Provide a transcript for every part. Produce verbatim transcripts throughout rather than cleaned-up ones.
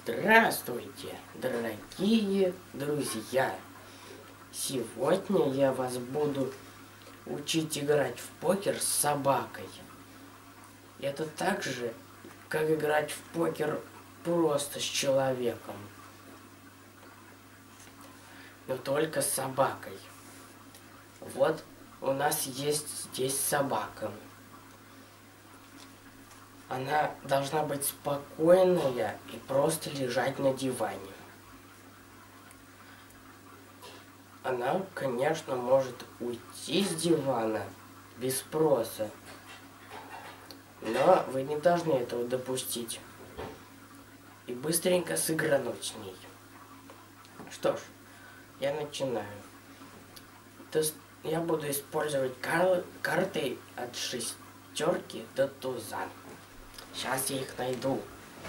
Здравствуйте, дорогие друзья! Сегодня я вас буду учить играть в покер с собакой. Это так же, как играть в покер просто с человеком, но только с собакой. Вот у нас есть здесь собака. Она должна быть спокойная и просто лежать на диване. Она, конечно, может уйти с дивана без спроса, но вы не должны этого допустить и быстренько сыгрануть с ней. Что ж, я начинаю. Я буду использовать кар карты от шестерки до туза. Сейчас я их найду.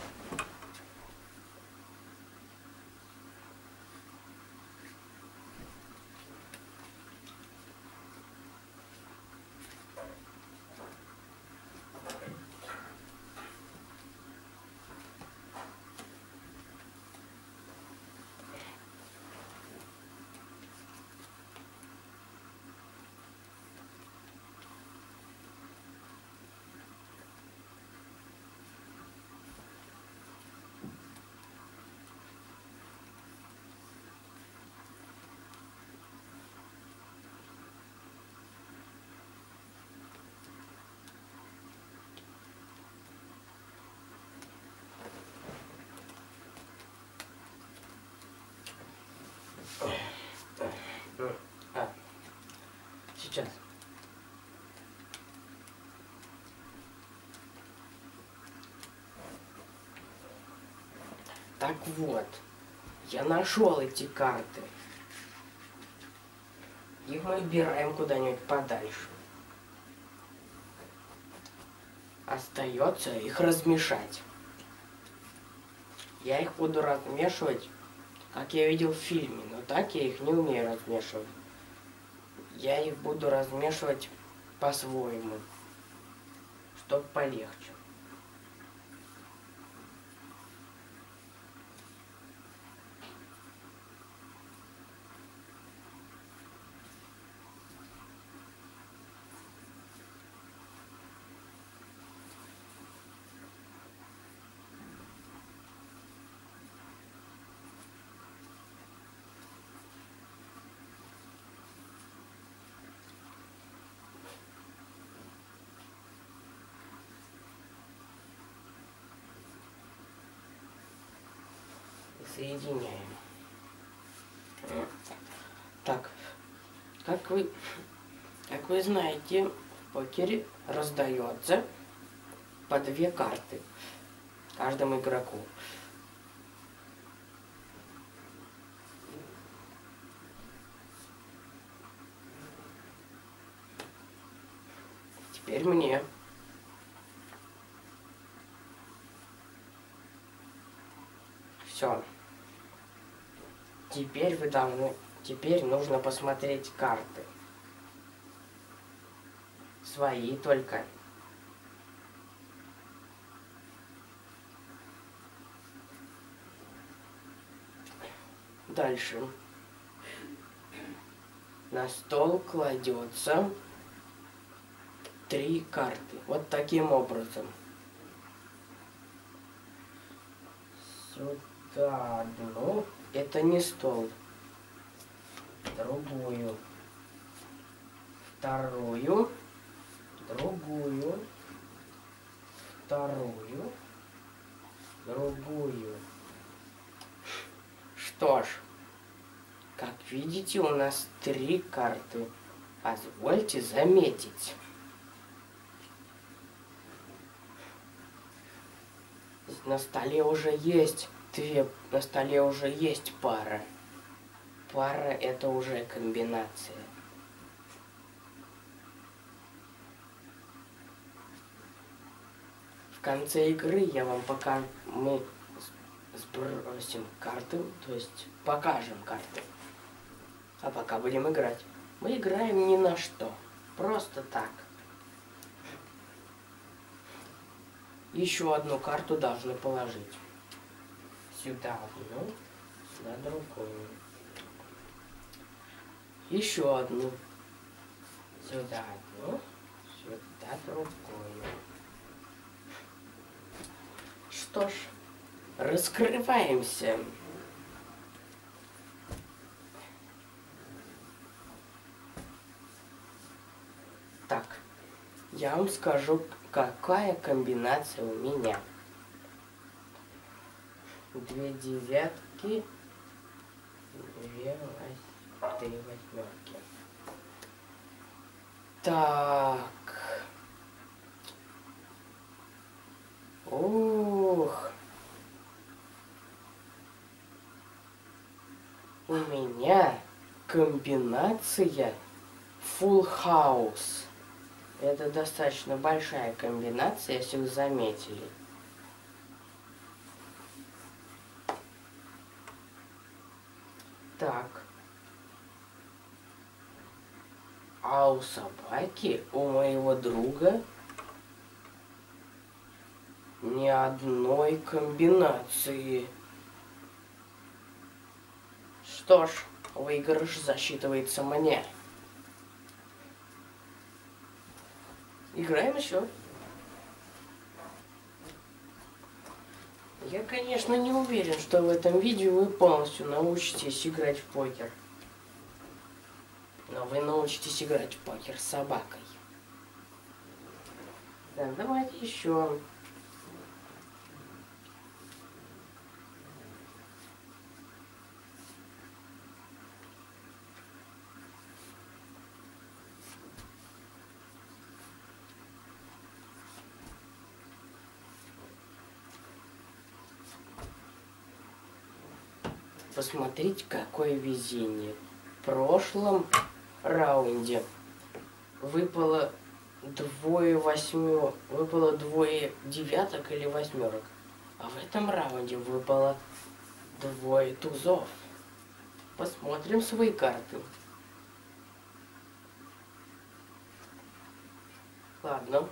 А, сейчас. Так вот, я нашел эти карты. Их мы убираем куда-нибудь подальше. Остается их размешать. Я их буду размешивать, как я видел в фильме, но так я их не умею размешивать. Я их буду размешивать по-своему, чтобы полегче. Соединяем. Так, как вы, как вы знаете, в покере раздается по две карты каждому игроку. Теперь мне. Все. Теперь вы должны, теперь нужно посмотреть карты. Свои только. Дальше. На стол кладется три карты. Вот таким образом. Сюда одну. Это не стол. Другую. Вторую. Другую. Вторую. Другую. Что ж, как видите, у нас три карты. Позвольте заметить. На столе уже есть две, на столе уже есть пара. Пара — это уже комбинация. В конце игры я вам пока мы сбросим карты, то есть покажем карты. А пока будем играть. Мы играем ни на что. Просто так. Еще одну карту должны положить. Сюда одну, сюда другую. Еще одну. Сюда одну, сюда другую. Что ж, раскрываемся. Так, я вам скажу, какая комбинация у меня. Две девятки, две, три восьмерки. Так. Ух. У меня комбинация Full House. Это достаточно большая комбинация, если вы заметили. Так. А у собаки, у моего друга, ни одной комбинации. Что ж, выигрыш засчитывается мне. Играем еще. Я, конечно, не уверен, что в этом видео вы полностью научитесь играть в покер. Но вы научитесь играть в покер с собакой. Да, давайте еще. Посмотрите, какое везение. В прошлом раунде выпало двое восьмерок, выпало двое девяток или восьмерок. А в этом раунде выпало двое тузов. Посмотрим свои карты. Ладно.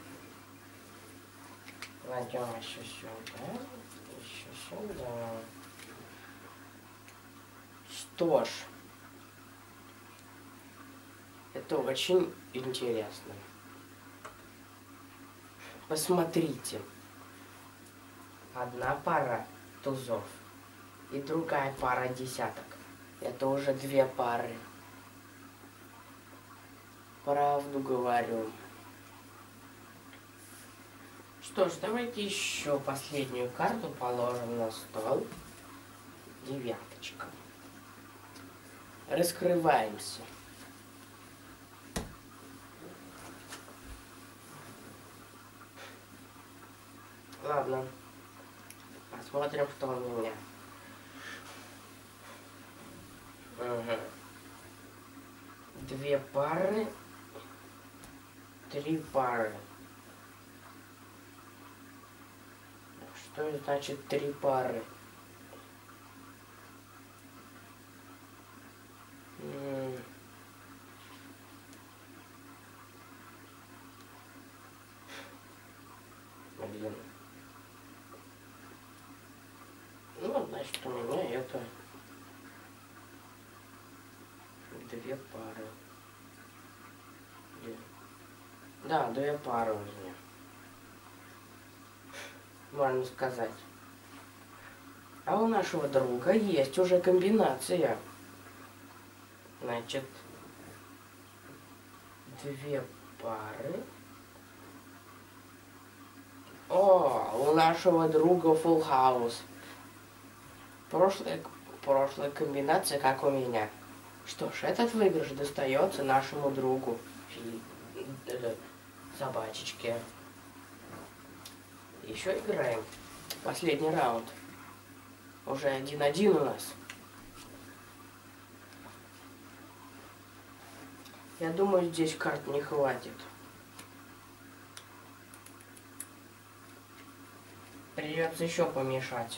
Кладем еще сюда. Еще сюда. Что ж, это очень интересно. Посмотрите. Одна пара тузов и другая пара десяток. Это уже две пары. Правду говорю. Что ж, давайте еще последнюю карту положим на стол. Девяточка. Раскрываемся. Ладно. Посмотрим, что у меня. Угу. Две пары. Три пары. Что значит три пары? Блин. Ну, значит, у меня это две пары. Две. Да, две пары у меня. Можно сказать. А у нашего друга есть уже комбинация. Значит, две пары. О, у нашего друга Full House. Прошлая, прошлая комбинация, как у меня. Что ж, этот выигрыш достается нашему другу. Собачечке. Еще играем. Последний раунд. Уже один-один у нас. Я думаю, здесь карт не хватит. Придется еще помешать.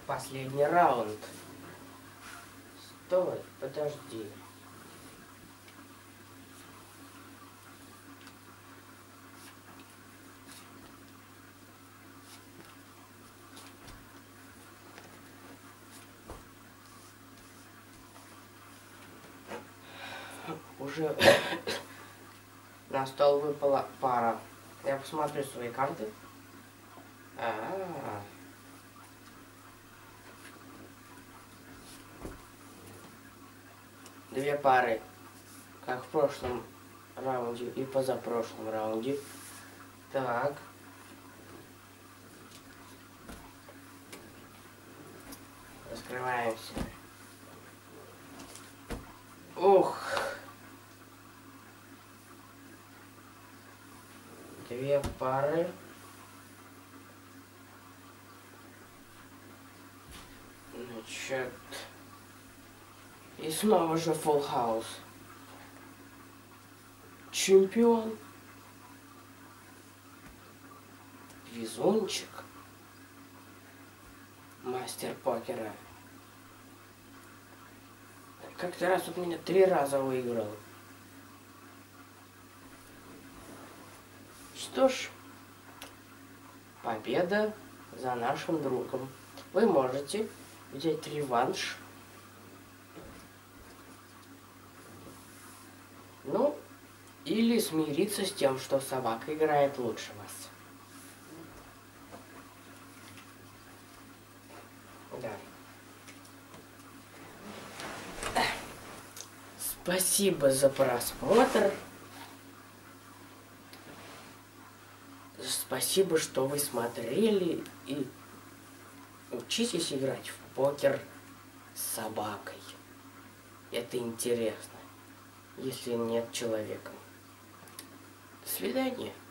Последний раунд. Стой, подожди. Уже на стол выпала пара. Я посмотрю свои карты. А-а-а. Две пары, как в прошлом раунде и позапрошлом раунде. Так. Раскрываемся. Ух. Две пары. Значит. И снова же full house. Чемпион. Везунчик. Мастер покера. Как-то раз вот меня три раза выиграл. Что ж, победа за нашим другом. Вы можете взять реванш. Ну, или смириться с тем, что собака играет лучше вас. Да. Спасибо за просмотр. Спасибо, что вы смотрели и учитесь играть в покер с собакой. Это интересно, если нет человека. До свидания.